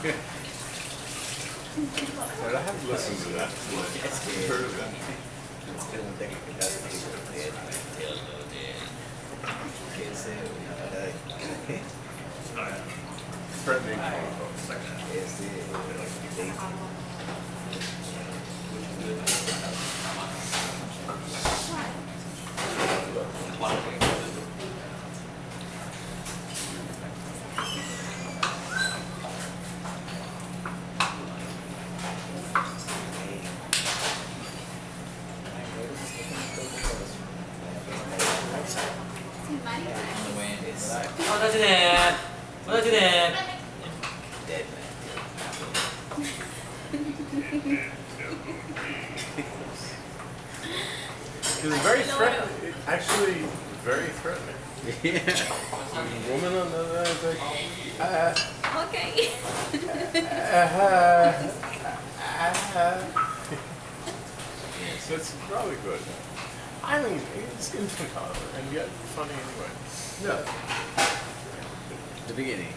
But I haven't listened to that. I've heard of that. Threatening. It's very threatening. Actually, very threatening. Yeah. The woman on the other is like, Okay. So it's probably good. I mean, it's infantile and yet funny anyway. No. The beginning.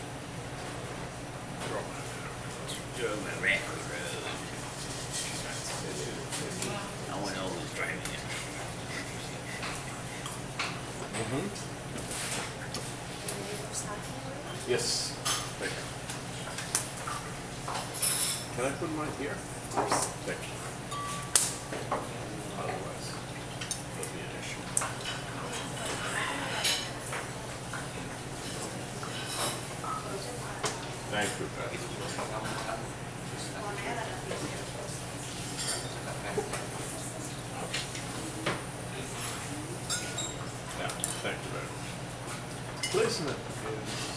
No one always driving it. Yes. Thank you. Can I put mine here? Thank you. Otherwise, there'll be an issue. Thank you, Pat. Yeah, thank you very much. Listen.